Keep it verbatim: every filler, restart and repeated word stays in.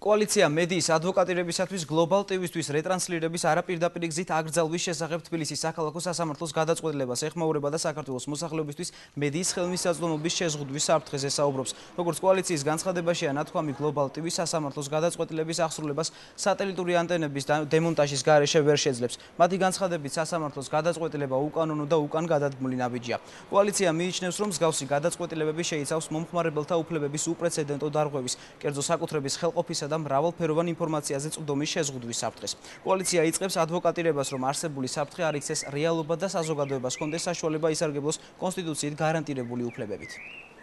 კოალიცია მედიის ადვოკატირებისათვის გლობალ ტივისთვის რეტრანსლირების არაპირდაპირი გზით აკრძალვის შესახებ თბილისის საქალაქო სასამართლოს გადაწყვეტილებას ეხმაურება და საქართველოს მოსახლეობისათვის მედიის ხელმისაწვდომობის შეზღუდვის საფრთხეზე საუბრობს. როგორც კოალიციის განცხადებაშია ნათქვამი გლობალ ტივის სასამართლოს გადაწყვეტილების აღსრულებას სატელიტური ანტენების დემონტაჟის გარეშე ვერ შეძლებს. მათი განცხადებით სასამართლოს გადაწყვეტილება უკანონო და უკან გადადგმული ნაბიჯია. კოალიცია მიიჩნევს, რომ მსგავსი გადაწყვეტილებები შეიცავს მომხმარებელთა უფლებების უპრეცედენტო დარღვევის, კერძო საკუთრების ხელყოფისა და მრავალფეროვან ინფორმაციაზე წვდომის შეზღუდვის საფრთხეს. კოალიცია იწყებს ადვოკატირებას, რომ არსებული საფრთხე არ იქცეს რეალობა და საზოგადოებას ჰქონდეს საშუალება ისარგებლოს კონსტიტუციით გარანტირებული უფლებებით.